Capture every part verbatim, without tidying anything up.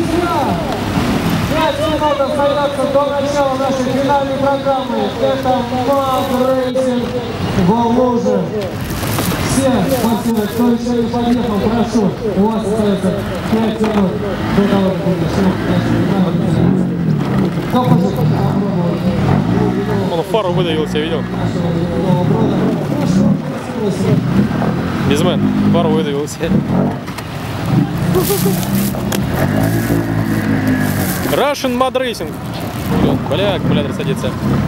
пять минут остается до начала нашей финальной программы. Это Мадрейсинг Волжи. Все спортсмены, кто еще не подъехал, прошу, у вас остается пять минут до того, как будет все. Он фару выдавил, я видел. Безмен, фару выдавил себе. Russian Mud Racing. Бля, аккумулятор садится.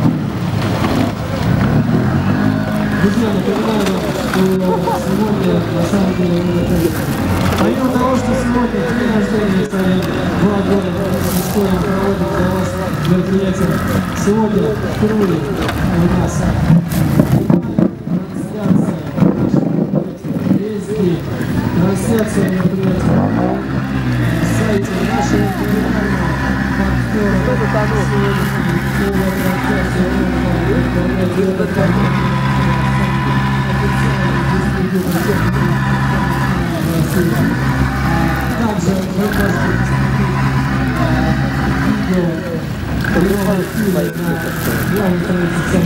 Друзья, напоминаю, что сегодня, на самом деле, помимо того, что сегодня день рождения стоит два года с историей проводим для вас мероприятие, сегодня впервые у нас трансляция весь день, трансляция мероприятия на сайте нашего федерального партнера. Сегодня трансляция также вы можете видео прямого эфира на главной странице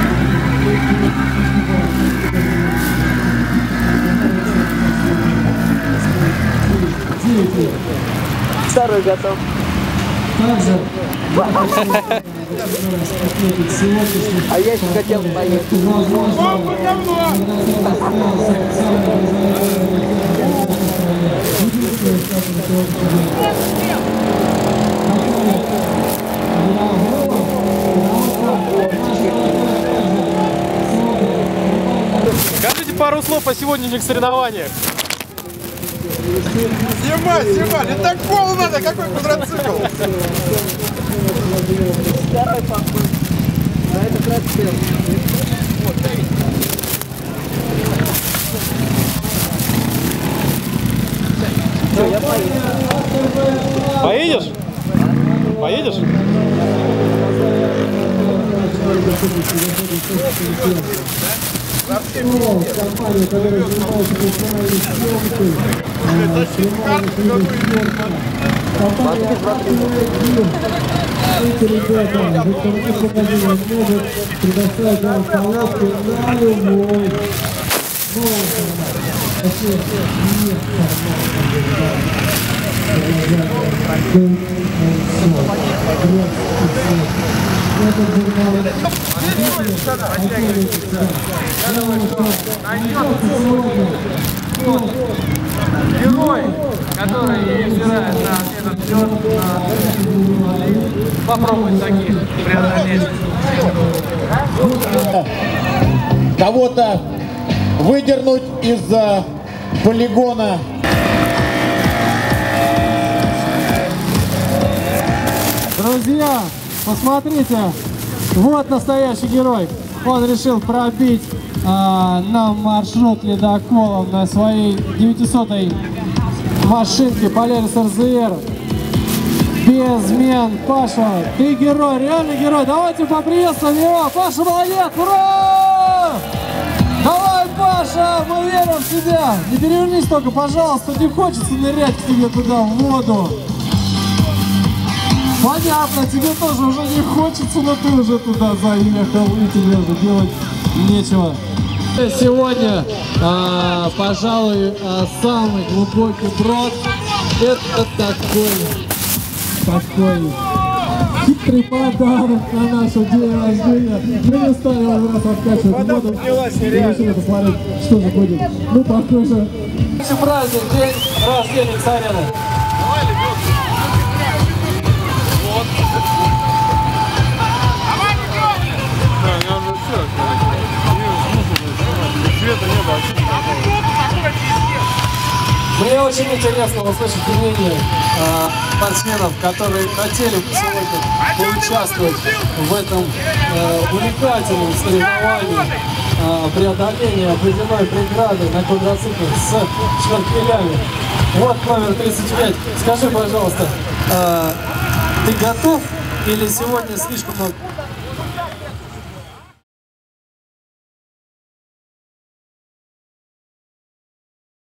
сайта. Второй готов. Также а я еще хотел поехать. Скажите пару слов о сегодняшних соревнованиях. Снимай, снимай, не так пол надо, какой квадроцикл? Второй поход. А это красиво. Все, я поеду. Поедешь? Поедешь? Компания, которая занимается профессиональной съемкой, эти ребята, выставляют магазин, могут предоставить вам палатку на любой новый формат. Вообще нет Герой, который взирает на этот лед, попробует таких преодолеть. Кого-то выдернуть из полигона. Друзья, посмотрите, вот настоящий герой. Он решил пробить а, нам маршрут ледоколом на своей девятисотой машинке Polaris эр зэ эр. Безмен. Паша, ты герой, реально герой. Давайте поприветствуем его. Паша, молодец, ура! Давай, Паша, мы верим в тебя. Не перевернись только, пожалуйста, не хочется нырять к тебе туда, в воду. Понятно, тебе тоже уже не хочется, но ты уже туда заехал, и тебе уже делать нечего. Сегодня, а, пожалуй, а, самый глубокий брод — это такой, такой хитрый подарок на наше день рождения. Мы не стали его раз откачивать воду и решили посмотреть, что же будет. Ну, похоже. Праздник, день рождения Ксарена. Мне очень интересно услышать мнение э, спортсменов, которые хотели бы сегодня поучаствовать в этом э, уникальном соревновании э, преодоления водяной преграды на квадроцикле с шнуркелями. Вот номер тридцать пять. Скажи, пожалуйста, э, ты готов или сегодня слишком много?